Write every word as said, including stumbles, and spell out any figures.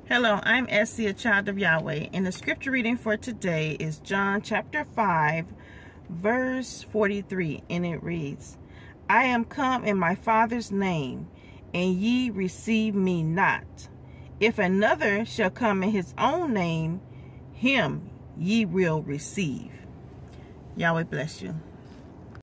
Hello, I'm Essie, a child of Yahweh, and the scripture reading for today is John chapter five, verse forty-three, and it reads, I am come in my Father's name, and ye receive me not. If another shall come in his own name, him ye will receive. Yahweh bless you.